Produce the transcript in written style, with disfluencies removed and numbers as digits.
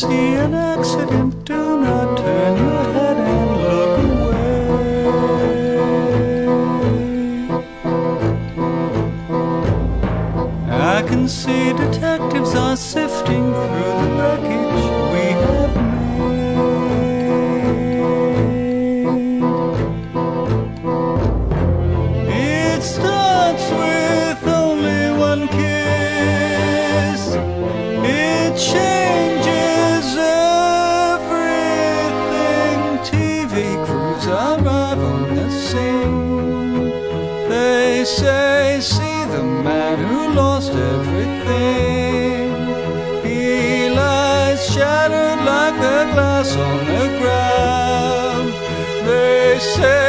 see an accident, do not turn your head and look away. I can see detectives are sifting through the wreckage we have made. It starts with only one kiss. It changes everything. TV crews arrive on the scene. They say, see the man who lost everything. He lies shattered like the glass on the ground. They say